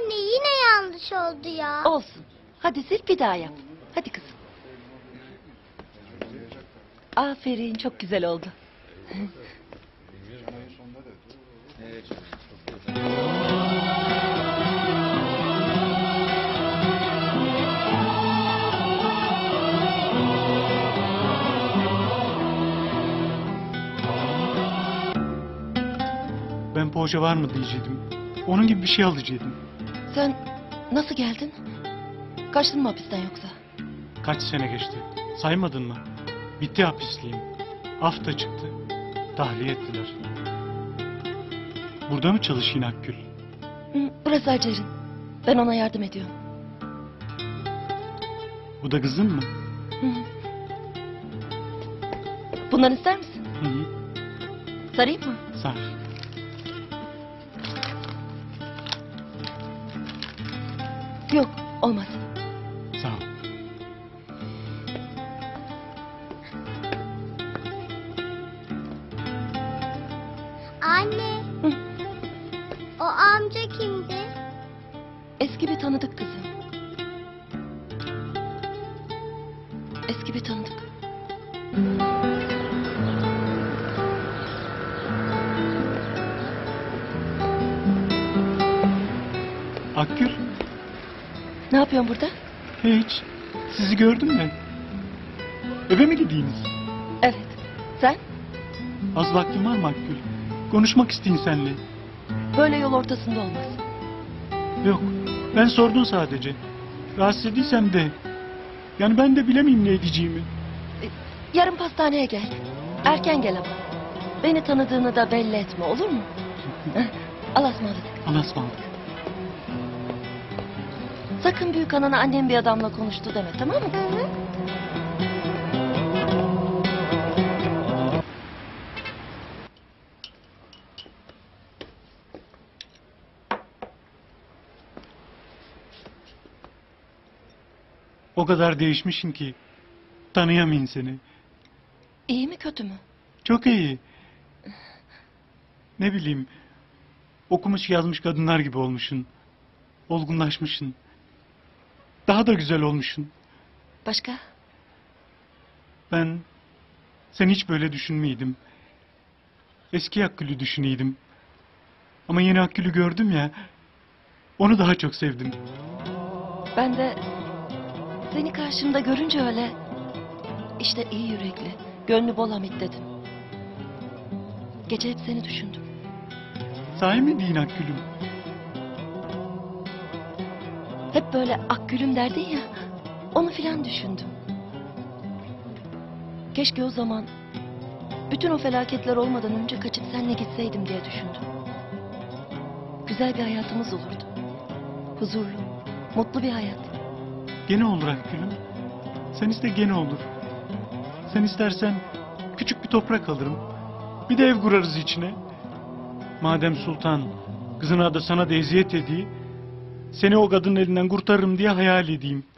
Anne yine yanlış oldu ya. Olsun. Hadi sil bir daha yap. Hadi kızım. Aferin, çok güzel oldu. Ben poğaça var mı diyecektim. Onun gibi bir şey alacaktım. Sen nasıl geldin? Kaçtın mı hapisten yoksa? Kaç sene geçti. Saymadın mı? Bitti hapisliğim. Af da çıktı. Tahliye ettiler. Burada mı çalışayım Akgül? Hı, burası Hacer'in. Ben ona yardım ediyorum. Bu da kızın mı? Hı hı. Bundan ister misin? Hı hı. Sarayım mı? Sar. Yok, olmaz. Sağ ol. Anne. Hı. O amca kimdi? Eski bir tanıdık kızım. Eski bir tanıdık. Akgül, Ne yapıyorsun burada? hiç. Sizi gördüm ben. Eve mi gidiyorsunuz? Evet. Sen? Az vaktin var mı Akgül? Konuşmak isteyeyim seninle. Böyle yol ortasında olmaz. Yok, ben sordum sadece. Rahatsız ediysem de. Yani ben de bilemeyim ne edeceğimi. Yarın pastaneye gel. Erken gel ama. Beni tanıdığını da belli etme, olur mu? Allah'a ısmarladık. Allah'a ısmarladık. Sakın büyük anana annem bir adamla konuştu deme, tamam mı? Hı hı. O kadar değişmişim ki. Tanıyamayın seni. İyi mi kötü mü? Çok iyi. Ne bileyim. Okumuş yazmış kadınlar gibi olmuşsun. Olgunlaşmışsın. Daha da güzel olmuşsun. Başka? Ben sen hiç böyle düşünmeydim. Eski Akgül'ü düşüneydim. Ama yeni Akgül'ü gördüm ya. Onu daha çok sevdim. Ben de seni karşımda görünce öyle... işte iyi yürekli, gönlü bol Hamit dedim. Gece hep seni düşündüm. Sahi mi deyin Akgül'üm? Hep böyle Akgül'üm derdin ya... onu filan düşündüm. Keşke o zaman... bütün o felaketler olmadan önce kaçıp seninle gitseydim diye düşündüm. Güzel bir hayatımız olurdu. Huzurlu, mutlu bir hayat. Gene olur Akgül'üm. Sen iste gene olur. Sen istersen küçük bir toprak alırım. Bir de ev kurarız içine. Madem sultan kızına da sana da eziyet ediyor, seni o kadının elinden kurtarırım diye hayal edeyim.